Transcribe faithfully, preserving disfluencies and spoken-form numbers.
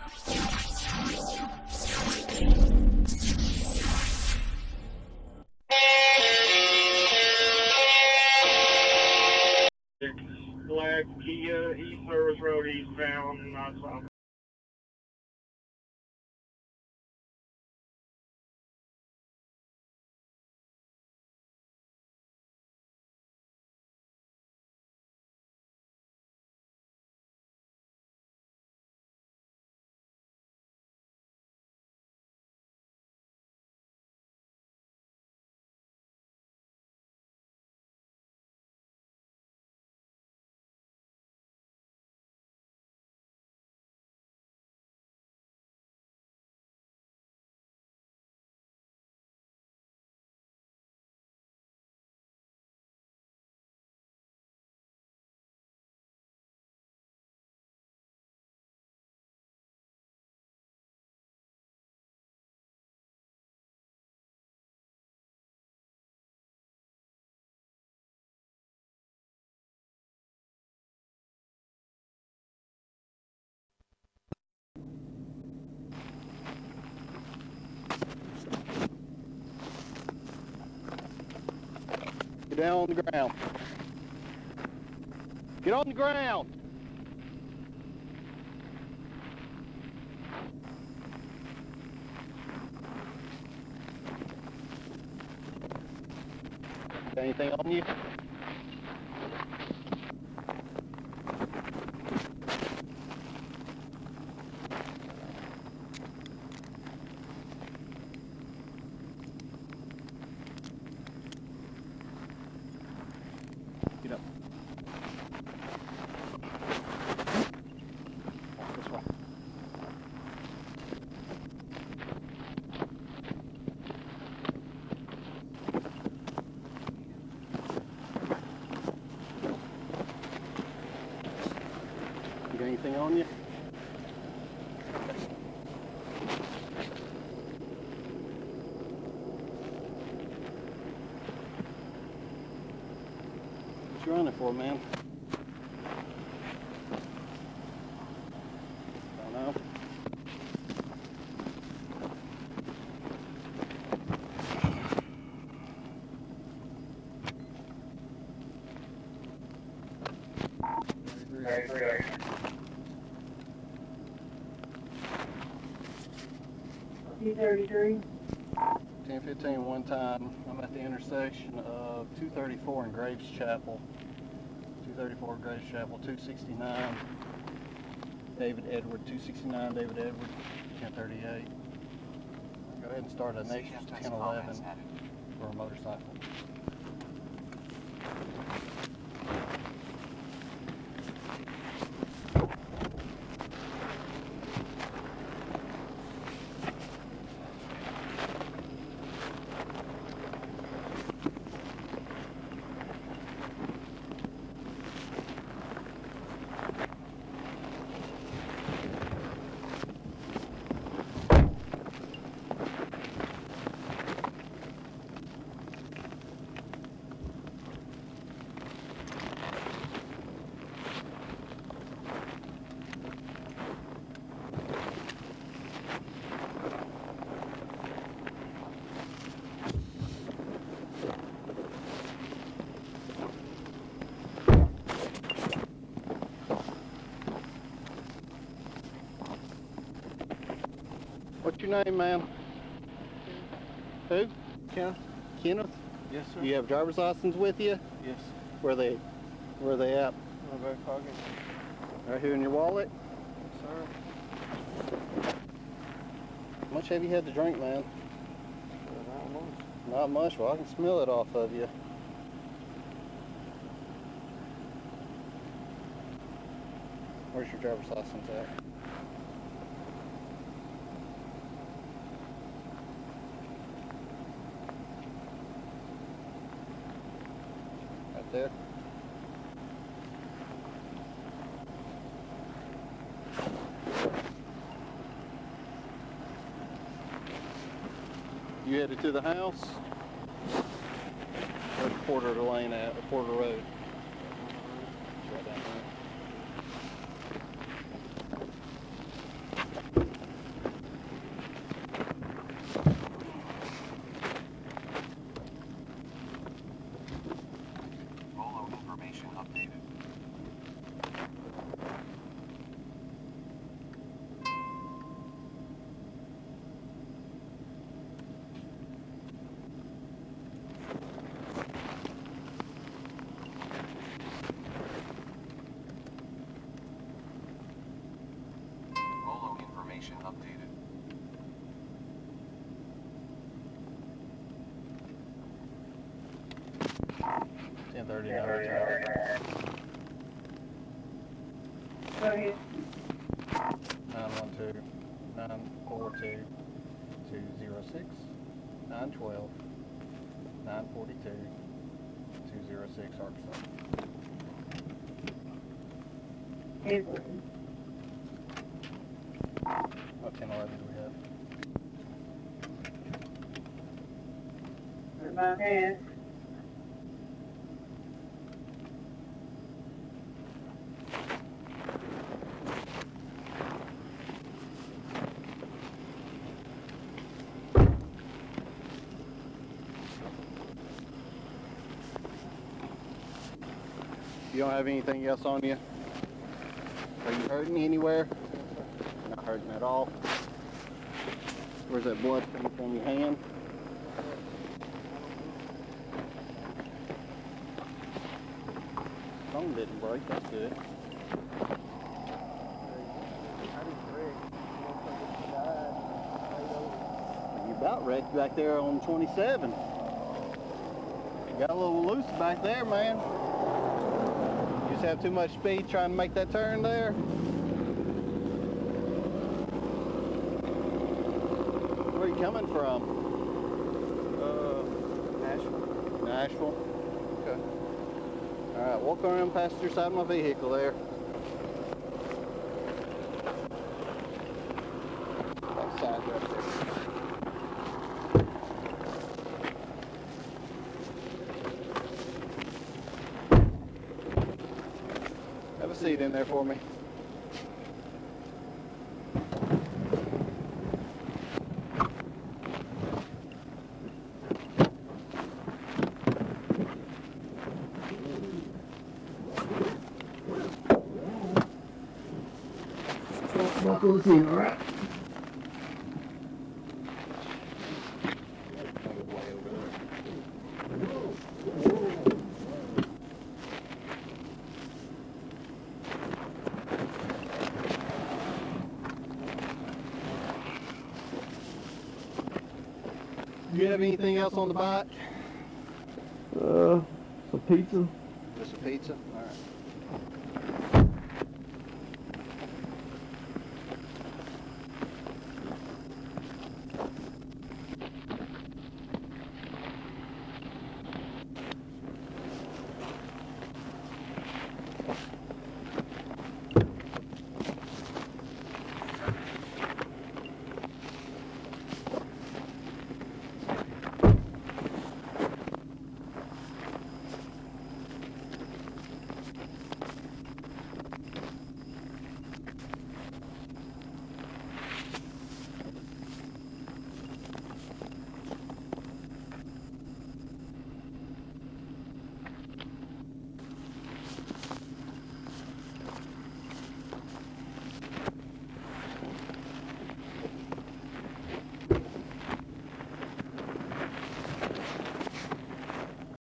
Black Kia East Service Road eastbound, not south. Get down on the ground. Get on the ground. Got anything on you? Get up. Walk this way. You got anything on you? What you running for, man? Don't know. T thirty-three. ten fifteen one time. I'm at the intersection of two thirty-four and Graves Chapel. two thirty-four Graves Chapel, two sixty-nine David Edward, two sixty-nine David Edward, ten thirty-eight. Go ahead and start a Nature's ten eleven for a motorcycle. What's your name, man? Who? Kenneth? Kenneth? Yes, sir. You have a driver's license with you? Yes. Where they, where they at? My back pocket. Right here in your wallet? Yes, sir. How much have you had to drink, man? Not much. Not much. Well, I can smell it off of you. Where's your driver's license at? Right there. You headed to the house? Where's Porter Lane at, or Porter Road? It's right down there. thirty-nine retired. Go ahead. nine one two, nine four two, two zero six, nine twelve, nine forty-two, two zero six, Arkansas. Edward. What ten eleven do we have? What about that? You don't have anything else on you? Are you hurting anywhere? Not hurting at all. Where's that blood coming from your hand? Phone didn't break, that's good. You about wrecked back there on twenty-seven. You got a little loose back there, man. You just have too much speed trying to make that turn there. Where are you coming from? Uh, Nashville. Nashville? Okay. Alright, walk around the passenger side of my vehicle there. Back side right there. Have a seat in there for me. Buckle us in, alright? Do you have anything else on the bike? Uh, some pizza. Just a pizza? Alright.